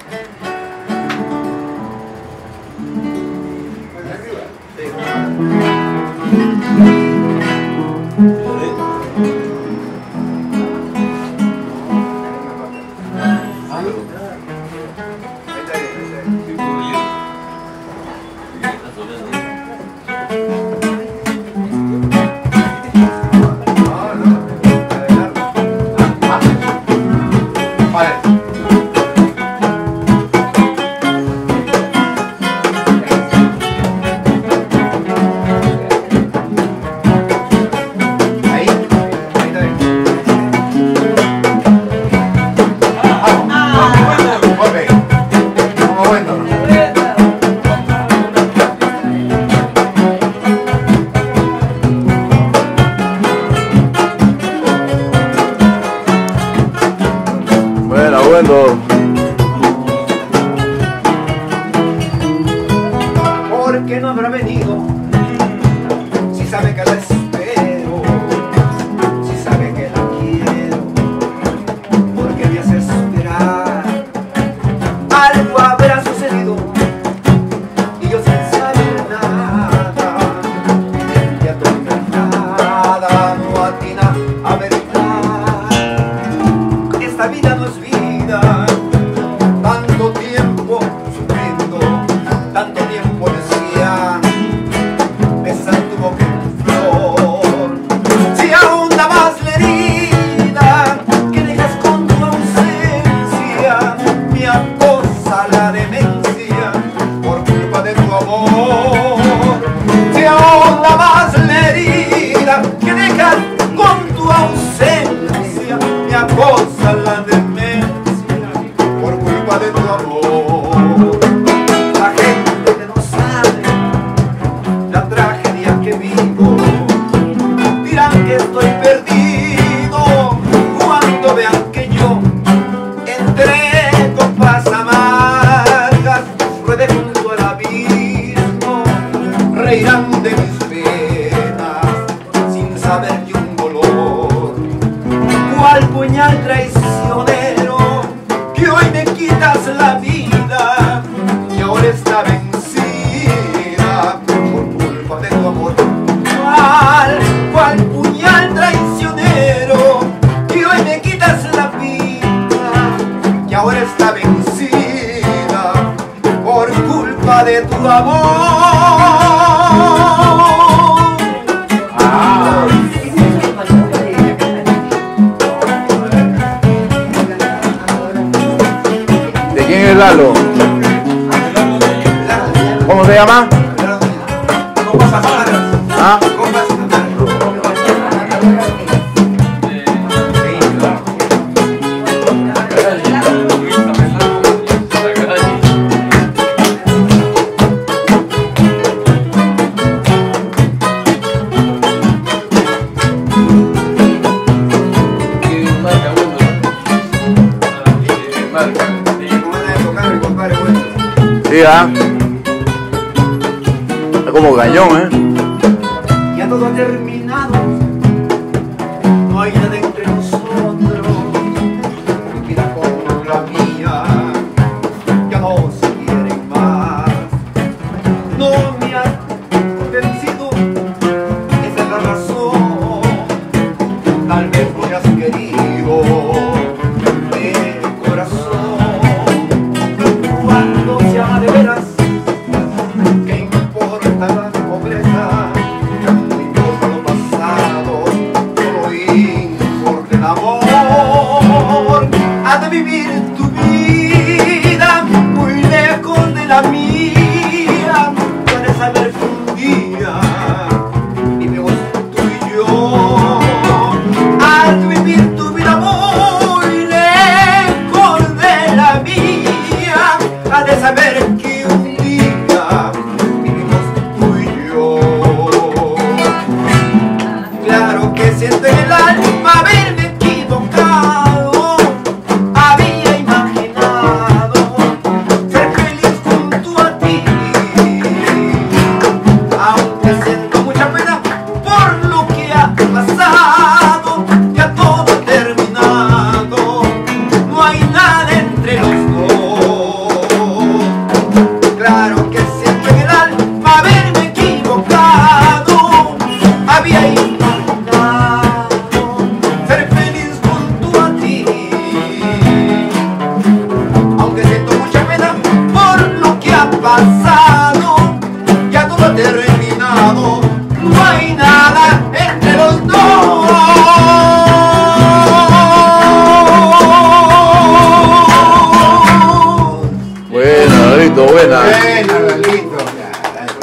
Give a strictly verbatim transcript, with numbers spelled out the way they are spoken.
¿Por qué no habrá venido? Si sabe que la espero, si sabe que la quiero, ¿por qué me hace esperar? Algo habrá sucedido y yo sin saber nada, ya toda nada no atina a verdad. Esta vida no es vida, tanto tiempo sufriendo, tanto tiempo decía, besar tu boca en flor. Si aún da más la herida que dejas con tu ausencia, me acosa la demencia por culpa de tu amor. Si aún da más la herida que dejas con tu ausencia, me acosa la demencia por culpa de tu amor. La gente que no sabe la tragedia que vivo dirán que estoy perdido cuando vean que yo entre copas amargas ruede junto al abismo. Reirán de mis penas sin saber que un dolor cual puñal traicionero que hoy me quitas la vida y ahora está vencida por culpa de tu amor. Cual, cual puñal traicionero que hoy me quitas la vida y ahora está vencida por culpa de tu amor. ¿Quién es Lalo? ¿Cómo se llama? ¿Ah? Sí, ¿ah? Es como cañón, ¿eh? Ya todo ha terminado, no hay nada entre nosotros, mi vida con la mía ya no se quieren más. No me has vencido, esa es la razón, tal vez no me has querido de corazón. Cuando se ama de veras, ¿qué importa la pobreza? No importa lo pasado, solo importa buena. Buena.